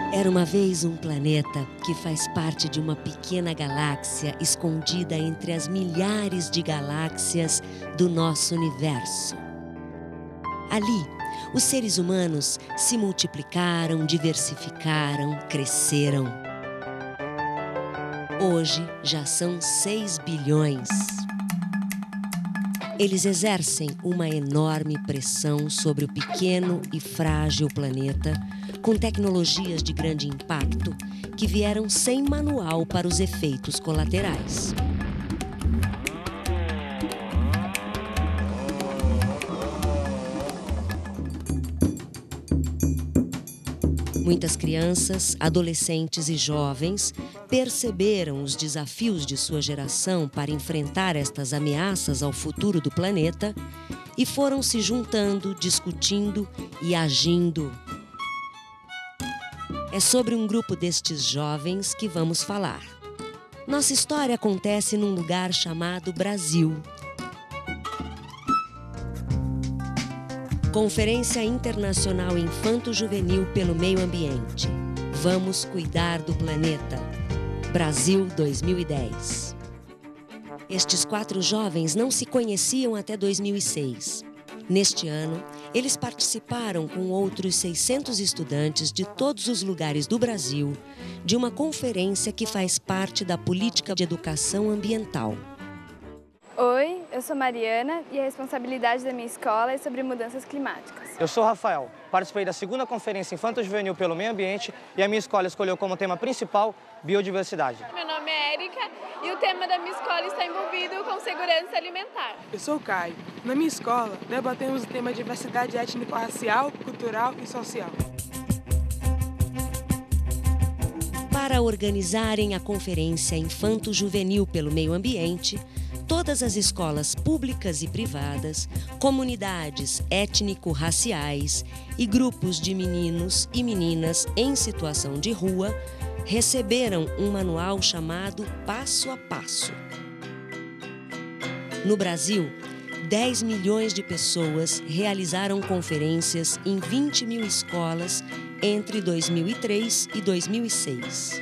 Era uma vez um planeta que faz parte de uma pequena galáxia escondida entre as milhares de galáxias do nosso universo. Ali, os seres humanos se multiplicaram, diversificaram, cresceram. Hoje já são 6 bilhões. Eles exercem uma enorme pressão sobre o pequeno e frágil planeta, com tecnologias de grande impacto que vieram sem manual para os efeitos colaterais. Muitas crianças, adolescentes e jovens perceberam os desafios de sua geração para enfrentar estas ameaças ao futuro do planeta e foram se juntando, discutindo e agindo. É sobre um grupo destes jovens que vamos falar. Nossa história acontece num lugar chamado Brasil. Conferência Internacional Infanto-Juvenil pelo Meio Ambiente. Vamos cuidar do planeta. Brasil 2010. Estes 4 jovens não se conheciam até 2006. Neste ano, eles participaram com outros 600 estudantes de todos os lugares do Brasil de uma conferência que faz parte da política de educação ambiental. Oi, eu sou Mariana e a responsabilidade da minha escola é sobre mudanças climáticas. Eu sou Rafael, participei da 2ª Conferência Infanto-Juvenil pelo Meio Ambiente e a minha escola escolheu como tema principal biodiversidade. Meu nome é Érica e o tema da minha escola está envolvido com segurança alimentar. Eu sou o Caio. Na minha escola, debatemos o tema diversidade étnico-racial, cultural e social. Para organizarem a Conferência Infanto-Juvenil pelo Meio Ambiente, todas as escolas públicas e privadas, comunidades étnico-raciais e grupos de meninos e meninas em situação de rua receberam um manual chamado Passo a Passo. No Brasil, 10 milhões de pessoas realizaram conferências em 20 mil escolas entre 2003 e 2006.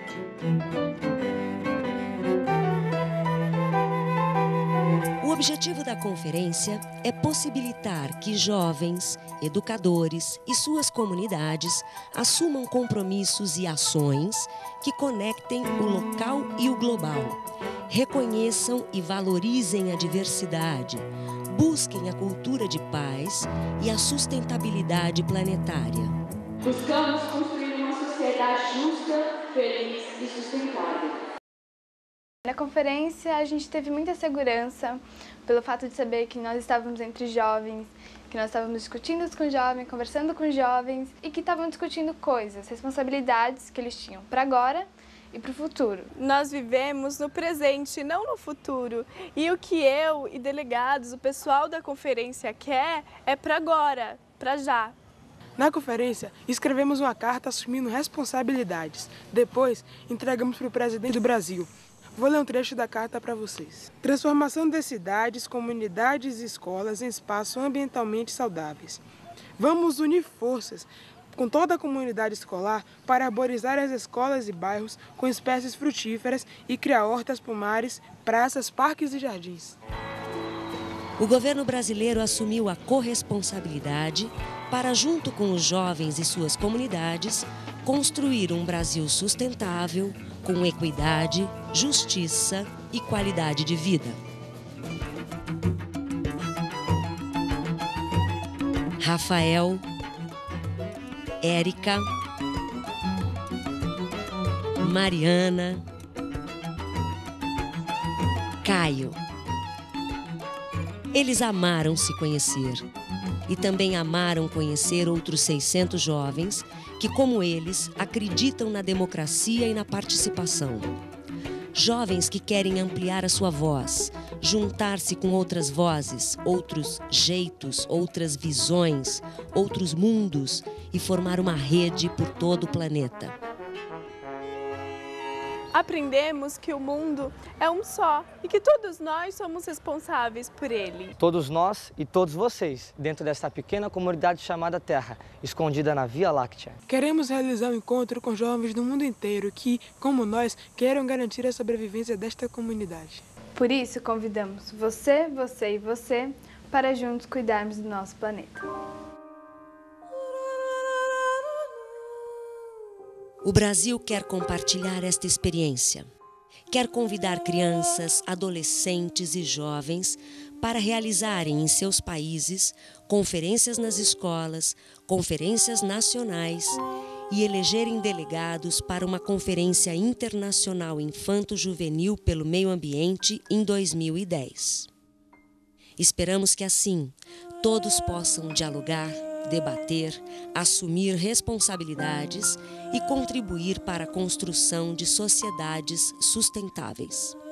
O objetivo da conferência é possibilitar que jovens, educadores e suas comunidades assumam compromissos e ações que conectem o local e o global, reconheçam e valorizem a diversidade, busquem a cultura de paz e a sustentabilidade planetária. Buscamos construir uma sociedade justa, feliz e sustentável. Na conferência, a gente teve muita segurança pelo fato de saber que nós estávamos entre jovens, que nós estávamos discutindo com jovens, conversando com jovens e que estavam discutindo coisas, responsabilidades que eles tinham para agora e para o futuro. Nós vivemos no presente, não no futuro. E o que eu e delegados, o pessoal da conferência quer é para agora, para já. Na conferência, escrevemos uma carta assumindo responsabilidades. Depois, entregamos para o presidente do Brasil. Vou ler um trecho da carta para vocês. Transformação das cidades, comunidades e escolas em espaços ambientalmente saudáveis. Vamos unir forças com toda a comunidade escolar para arborizar as escolas e bairros com espécies frutíferas e criar hortas, pomares, praças, parques e jardins. O governo brasileiro assumiu a corresponsabilidade para, junto com os jovens e suas comunidades, construir um Brasil sustentável, com equidade, justiça e qualidade de vida. Rafael, Érica, Mariana, Caio. Eles amaram se conhecer e também amaram conhecer outros 600 jovens que, como eles, acreditam na democracia e na participação. Jovens que querem ampliar a sua voz, juntar-se com outras vozes, outros jeitos, outras visões, outros mundos e formar uma rede por todo o planeta. Aprendemos que o mundo é um só e que todos nós somos responsáveis por ele. Todos nós e todos vocês, dentro desta pequena comunidade chamada Terra, escondida na Via Láctea. Queremos realizar um encontro com jovens do mundo inteiro que, como nós, queiram garantir a sobrevivência desta comunidade. Por isso, convidamos você, você e você para juntos cuidarmos do nosso planeta. O Brasil quer compartilhar esta experiência. Quer convidar crianças, adolescentes e jovens para realizarem em seus países conferências nas escolas, conferências nacionais e elegerem delegados para uma Conferência Internacional Infanto-Juvenil pelo Meio Ambiente em 2010. Esperamos que assim todos possam dialogar, debater, assumir responsabilidades e contribuir para a construção de sociedades sustentáveis.